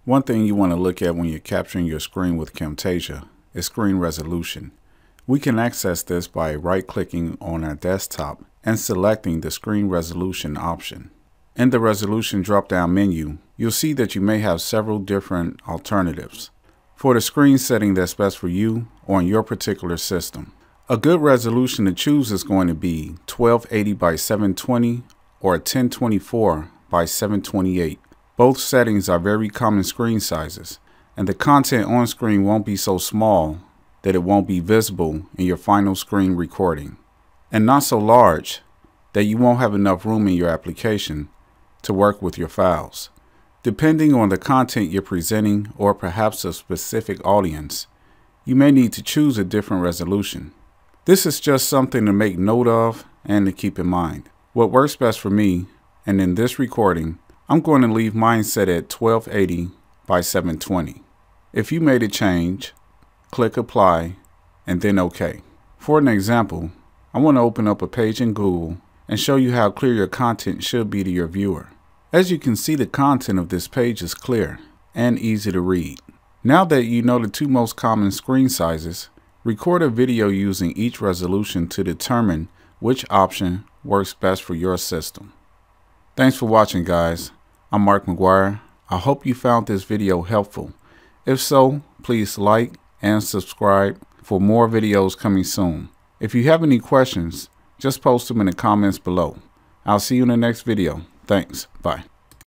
One thing you want to look at when you're capturing your screen with Camtasia is screen resolution. We can access this by right-clicking on our desktop and selecting the screen resolution option. In the resolution drop-down menu, you'll see that you may have several different alternatives for the screen setting that's best for you on your particular system. A good resolution to choose is going to be 1280 by 720 or 1024 by 728. Both settings are very common screen sizes, and the content on screen won't be so small that it won't be visible in your final screen recording, and not so large that you won't have enough room in your application to work with your files. Depending on the content you're presenting or perhaps a specific audience, you may need to choose a different resolution. This is just something to make note of and to keep in mind. What works best for me, and in this recording, I'm going to leave mine set at 1280 by 720. If you made a change, click Apply and then OK. For an example, I want to open up a page in Google and show you how clear your content should be to your viewer. As you can see, the content of this page is clear and easy to read. Now that you know the two most common screen sizes, record a video using each resolution to determine which option works best for your system. Thanks for watching, guys. I'm McGuire. I hope you found this video helpful. If so, please like and subscribe for more videos coming soon. If you have any questions, just post them in the comments below. I'll see you in the next video. Thanks. Bye.